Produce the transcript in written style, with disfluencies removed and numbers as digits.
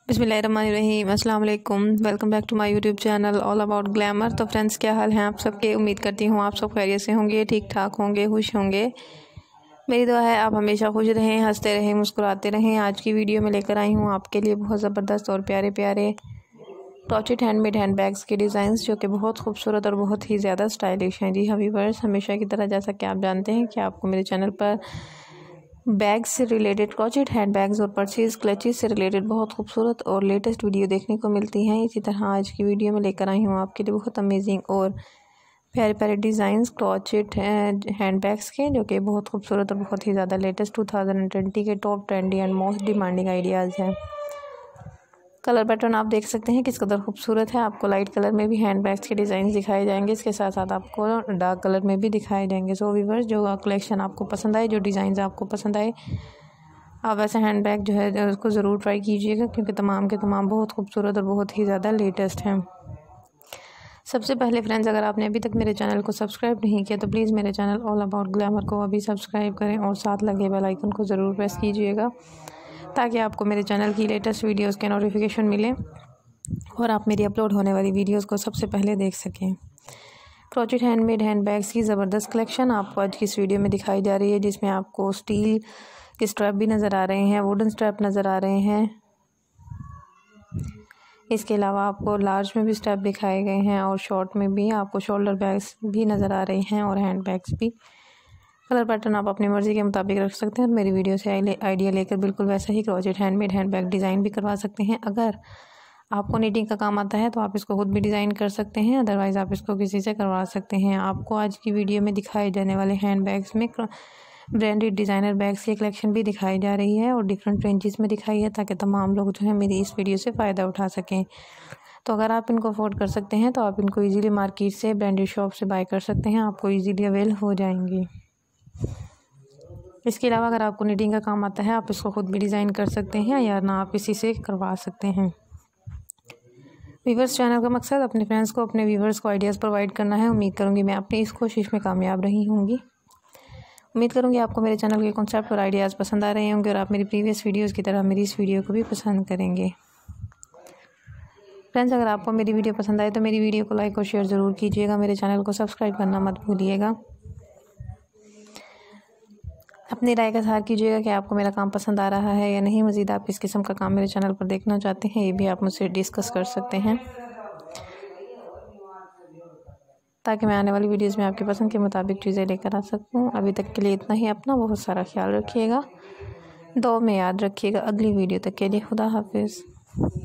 बिस्मिल्लाहिर्रहमानिर्रहीम, अस्सलाम वालेकुम। Welcome back to my YouTube channel all about glamour. तो फ्रेंड्स, क्या हाल हैं आप सबके? उम्मीद करती हूँ आप सब खैरियत से होंगे, ठीक ठाक होंगे, खुश होंगे। मेरी दुआ है आप हमेशा खुश रहें, हंसते रहें, मुस्कुराते रहें। आज की वीडियो में लेकर आई हूँ आपके लिए बहुत ज़बरदस्त और प्यारे प्यारे क्रोचेट हैंडमेड हैंड बैग्स के डिज़ाइंस, जो कि बहुत खूबसूरत और बहुत ही ज़्यादा स्टाइलिश हैं। जी हाँ व्यूअर्स, हमेशा की तरह जैसा कि आप जानते हैं कि आपको मेरे चैनल पर बैग्स से रिलेटेड, क्रोचेट हैंड बैग्स और पर्चेज क्लचेस से रिलेटेड बहुत खूबसूरत और लेटेस्ट वीडियो देखने को मिलती हैं। इसी तरह आज की वीडियो में लेकर आई हूँ आपके लिए बहुत अमेजिंग और प्यारे प्यारे डिज़ाइंस क्रोचेट हैंड बैग्स के, जो कि बहुत खूबसूरत और बहुत ही ज़्यादा लेटेस्ट 2020 के top trendy and most demanding ideas हैं। कलर पैटर्न आप देख सकते हैं किस कदर खूबसूरत है। आपको लाइट कलर में भी हैंड बैग्स के डिज़ाइन दिखाए जाएंगे, इसके साथ साथ आपको डार्क कलर में भी दिखाए जाएंगे। सो व्यूअर्स, जो कलेक्शन आपको पसंद आए, जो डिज़ाइन आपको पसंद आए, आप ऐसे हैंड बैग जो है उसको ज़रूर ट्राई कीजिएगा, क्योंकि तमाम के तमाम बहुत खूबसूरत और बहुत ही ज़्यादा लेटेस्ट हैं। सबसे पहले फ्रेंड्स, अगर आपने अभी तक मेरे चैनल को सब्सक्राइब नहीं किया तो प्लीज़ मेरे चैनल ऑल अबाउट ग्लैमर को अभी सब्सक्राइब करें और साथ लगे बेल आइकन को ज़रूर प्रेस कीजिएगा, ताकि आपको मेरे चैनल की लेटेस्ट वीडियोस के नोटिफिकेशन मिले और आप मेरी अपलोड होने वाली वीडियोस को सबसे पहले देख सकें। क्रोचेट हैंडमेड हैंड बैग्स की ज़बरदस्त कलेक्शन आपको आज की इस वीडियो में दिखाई जा रही है, जिसमें आपको स्टील के स्ट्रैप भी नज़र आ रहे हैं, वुडन स्ट्रैप नज़र आ रहे हैं। इसके अलावा आपको लार्ज में भी स्ट्रैप दिखाए गए हैं और शॉर्ट में भी आपको शोल्डर बैग्स भी नज़र आ रहे हैं और हैंड बैग्स भी। कलर पैटर्न आप अपनी मर्ज़ी के मुताबिक रख सकते हैं और मेरी वीडियो से आइडिया लेकर बिल्कुल वैसा ही crochet handmade hand bag design भी करवा सकते हैं। अगर आपको नीटिंग का काम आता है तो आप इसको खुद भी डिज़ाइन कर सकते हैं, अदरवाइज़ आप इसको किसी से करवा सकते हैं। आपको आज की वीडियो में दिखाए जाने वाले हैंड बैग्स में ब्रांडेड डिज़ाइनर बैग्स की कलेक्शन भी दिखाई जा रही है और डिफरेंट रेंजेस में दिखाई है, ताकि तमाम लोग जो है मेरी इस वीडियो से फ़ायदा उठा सकें। तो अगर आप इनको अफोर्ड कर सकते हैं तो आप इनको ईज़िली मार्केट से, ब्रांडेड शॉप से बाय कर सकते हैं, आपको ईज़िली अवेल हो जाएंगी। इसके अलावा अगर आपको नीटिंग का काम आता है, आप इसको खुद भी डिज़ाइन कर सकते हैं या ना आप किसी से करवा सकते हैं। व्यूवर्स, चैनल का मकसद अपने फ्रेंड्स को, अपने व्यूवर्स को आइडियाज़ प्रोवाइड करना है। उम्मीद करूँगी मैं अपनी इस कोशिश में कामयाब रही होंगी। उम्मीद करूँगी आपको मेरे चैनल के कॉन्सेप्ट और आइडियाज़ पसंद आ रहे होंगे और आप मेरी प्रीवियस वीडियोज़ की तरह मेरी इस वीडियो को भी पसंद करेंगे। फ्रेंड्स, अगर आपको मेरी वीडियो पसंद आए तो मेरी वीडियो को लाइक और शेयर ज़रूर कीजिएगा। मेरे चैनल को सब्सक्राइब करना मत भूलिएगा। अपनी राय का इज़हार कीजिएगा कि आपको मेरा काम पसंद आ रहा है या नहीं। मज़ीद आप किस किस्म का काम मेरे चैनल पर देखना चाहते हैं, ये भी आप मुझसे डिस्कस कर सकते हैं, ताकि मैं आने वाली वीडियोज़ में आपकी पसंद के मुताबिक चीज़ें लेकर आ सकूँ। अभी तक के लिए इतना ही। अपना बहुत सारा ख्याल रखिएगा, दुआ में याद रखिएगा। अगली वीडियो तक के लिए खुदा हाफिज़।